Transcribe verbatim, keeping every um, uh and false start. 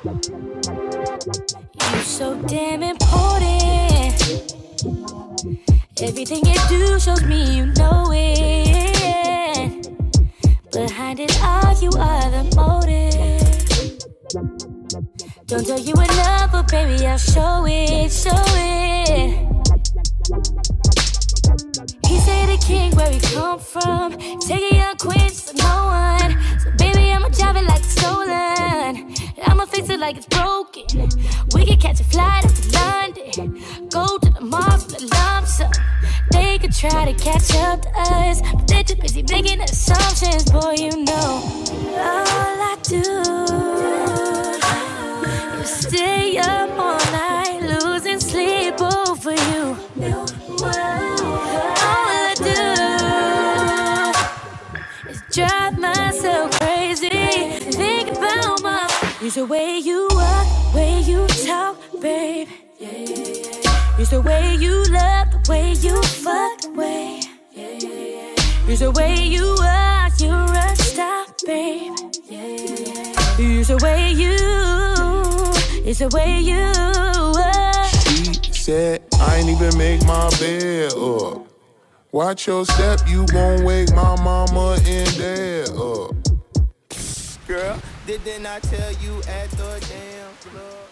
You so damn important. Everything you do shows me you know it. Behind it all, you are the motive. Don't tell you enough, but baby, I'll show it, show it. He say the king where we come from. Take a young queen to no one. So baby, I'ma drive it like it's stolen. I'ma fix it like it's broken. We can catch a flight up to London. Go to the mall for the lump sum. They could try to catch up to us, but they're too busy making assumptions. Boy, you know all I do is stay up all night, losing sleep over you. All I do is drive myself crazy, think about my. It's the way you walk, way you talk, babe. Yeah, yeah, yeah. It's the way you love, the way you fuck, the way. Yeah, yeah, yeah. It's the way you are, you're a star, babe. Yeah, yeah, yeah. It's the way you, it's the way you are. She said, I ain't even make my bed up. Watch your step, you gon' wake my mama and dad up. Girl, didn't I tell you at the damn club?